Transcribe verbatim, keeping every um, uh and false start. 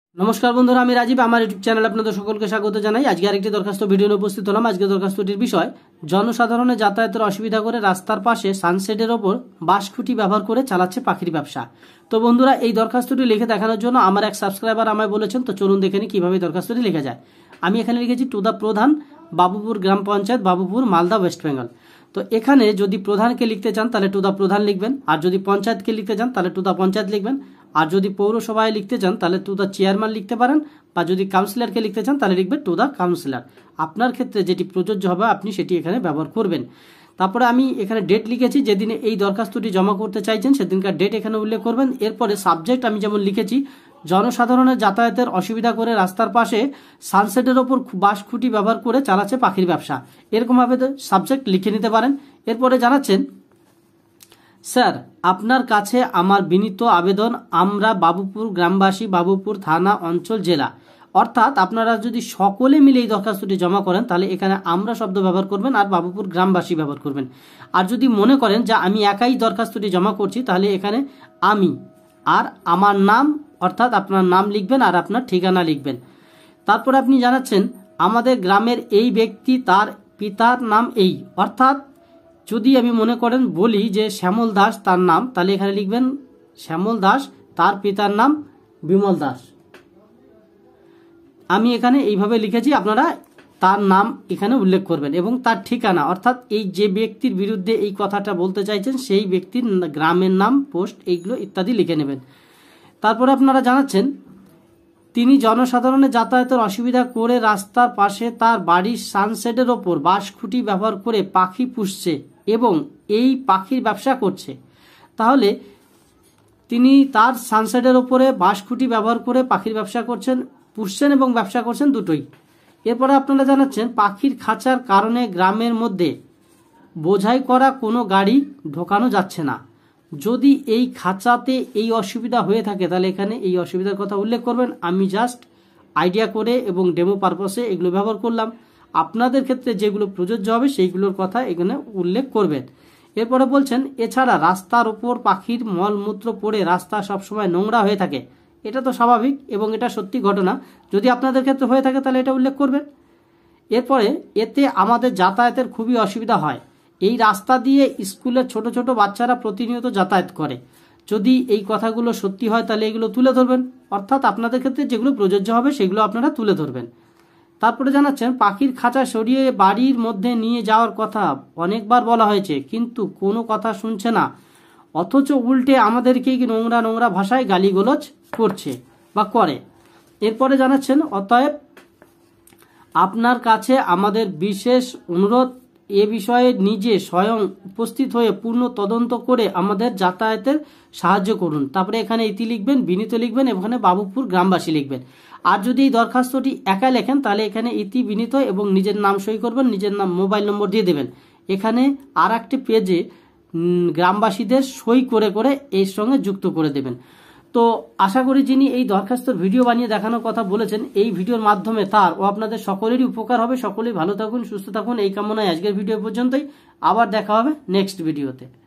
नमस्कार बंधुरा आमी राजीव आमार यूट्यूब चैनल आपनादेर सकलके स्वागत जानाई। आजके आरेकटी दरखास्त भिडियो निये उपस्थित हलाम। आजके दरखास्तटिर विषय जनसाधारणेर यातायातेर असुविधा करे रास्तार पाशे सानसेटेर ओपर बाँशखुंटी व्यवहार करे चालाच्छे पाखिर व्यवसा। तो बंधुरा एई दरखास्तटी लिखे देखानोर जोन्नो आमार एक सबस्क्राइबार आमाय बोलेछेन, तो चलुन देखे निই किभाबे दरखास्तटी लेखा যায়। आमी एखाने लिखेছি to the Pradhan Babupur Gram Panchayat Babupur Malda West Bengal. तो एखाने यदि प्रधान के लिखते चान ताहले टू दा प्रधान लिखबेन, और यदि पंचायत के लिखते चान ताहले टू दा पंचायत लिखबेन, और यदि पौरसभाय लिखते चान ताहले टू दा चेयरमैन लिखते पारेन, বা যদি কাউন্সিলরকে লিখতে চান তাহলে লিখবেন টু দা কাউন্সিলর। আপনার ক্ষেত্রে যেটি প্রযোজ্য হবে আপনি সেটি এখানে ব্যবহার করবেন। তারপরে আমি এখানে ডেট লিখেছি, যেদিনে এই দরখাস্তটি জমা করতে চাইছেন সেদিনকার ডেট এখানে উল্লেখ করবেন। এরপরে সাবজেক্ট আমি যেমন লিখেছি জনসাধারণের যাতায়াতের অসুবিধা করে রাস্তার পাশে সানসেটের ওপর বাঁশখুঁটি ব্যবহার করে চালাচ্ছে পাখির ব্যবসা, এরকমভাবে সাবজেক্ট লিখে নিতে পারেন। এরপরে জানাচ্ছেন, স্যার আপনার কাছে আমার বিনীত আবেদন, আমরা বাবুপুর গ্রামবাসী, বাবুপুর থানা অঞ্চল জেলা, অর্থাৎ আপনারা যদি সকলে মিলে এই দরখাস্তটি জমা করেন তাহলে এখানে আমরা শব্দ ব্যবহার করবেন আর বাবুপুর গ্রামবাসী ব্যবহার করবেন। আর যদি মনে করেন যে আমি একাই দরখাস্তটি জমা করছি তাহলে এখানে আমি আর আমার নাম অর্থাৎ আপনার নাম লিখবেন আর আপনার ঠিকানা লিখবেন। তারপরে আপনি জানাচ্ছেন আমাদের গ্রামের এই ব্যক্তি, তার পিতার নাম এই, অর্থাৎ যদি আমি মনে করেন বলি যে শ্যামল দাস তার নাম, তাহলে এখানে লিখবেন শ্যামল দাস, তার পিতার নাম বিমল দাস। আমি এখানে এইভাবে লিখেছি, আপনারা তার নাম এখানে উল্লেখ করবেন এবং তার ঠিকানা, অর্থাৎ এই যে ব্যক্তির বিরুদ্ধে এই কথাটা বলতে চাইছেন সেই ব্যক্তির গ্রামের নাম, পোস্ট, এইগুলো ইত্যাদি লিখে নেবেন। তারপরে আপনারা জানাচ্ছেন তিনি জনসাধারণের যাতায়াতের অসুবিধা করে রাস্তার পাশে তার বাড়ির সানসেটের ওপর বাঁশখুঁটি ব্যবহার করে পাখি পুষছে এবং এই পাখির ব্যবসা করছে। তাহলে তিনি তার সানসেটের ওপরে বাঁশখুঁটি ব্যবহার করে পাখির ব্যবসা করছেন, পুষছেন এবং ব্যবসা করছেন দুটোই। এরপরে আপনারা জানাচ্ছেন পাখির খাঁচার কারণে গ্রামের মধ্যে বোঝাই করা কোনো গাড়ি ঢোকানো যাচ্ছে না। যদি এই খাঁচাতে এই অসুবিধা হয়ে থাকে তাহলে এখানে এই অসুবিধার কথা উল্লেখ করবেন। আমি জাস্ট আইডিয়া করে এবং ডেমো পারপাসে এগুলো ব্যবহার করলাম। আপনাদের ক্ষেত্রে যেগুলো প্রযোজ্য হবে সেইগুলোর কথা এখানে উল্লেখ করবেন। এরপরে বলছেন এছাড়া রাস্তার ওপর পাখির মলমূত্র পড়ে রাস্তা সবসময় নোংরা হয়ে থাকে। এটা তো স্বাভাবিক এবং এটা সত্যি ঘটনা, যদি আপনাদের ক্ষেত্রে হয়ে থাকে তাহলে এটা উল্লেখ করবেন। এরপরে এতে আমাদের যাতায়াতের খুবই অসুবিধা হয়, এই রাস্তা দিয়ে স্কুলের ছোট ছোট বাচ্চারা প্রতিনিয়ত যাতায়াত করে। যদি এই কথাগুলো সত্যি হয় তাহলে এগুলো তুলে ধরবেন, অর্থাৎ আপনাদের ক্ষেত্রে যেগুলো প্রযোজ্য হবে সেগুলো আপনারা তুলে ধরবেন। তারপরে জানাচ্ছেন পাখির খাঁচা সরিয়ে বাড়ির মধ্যে নিয়ে যাওয়ার কথা অনেকবার বলা হয়েছে কিন্তু কোনো কথা শুনছে না, অথচ উল্টে আমাদেরকেই নোংরা নোংরা ভাষায় গালিগালাজ করছে বা করে। এরপরে জানাচ্ছেন অতএব আপনার কাছে আমাদের বিশেষ অনুরোধ, এ বিষয়ে নিজে স্বয়ং উপস্থিত হয়ে পূর্ণ তদন্ত করে আমাদের যাতায়াতের সাহায্য করুন। তারপরে এখানে ইতি লিখবেন, বিনীত লিখবেন, এখানে বাবুপুর গ্রামবাসী লিখবেন। আর যদি এই দরখাস্তটি একা লেখেন তাহলে এখানে ইতি, বিনীত এবং নিজের নাম সই করবেন, নিজের নাম, মোবাইল নম্বর দিয়ে দেবেন। এখানে আর একটি পেজে গ্রামবাসীদের সই করে করে এর সঙ্গে যুক্ত করে দেবেন। তো আশা করি যিনি এই দরখাস্তর ভিডিও বানিয়ে দেখানোর কথা বলেছেন এই ভিডিওর মাধ্যমে তার ও আপনাদের সকলেরই উপকার হবে। সকলেই ভালো থাকুন, সুস্থ থাকুন এই কামনায় আজকের ভিডিও পর্যন্তই। আবার দেখা হবে নেক্সট ভিডিওতে।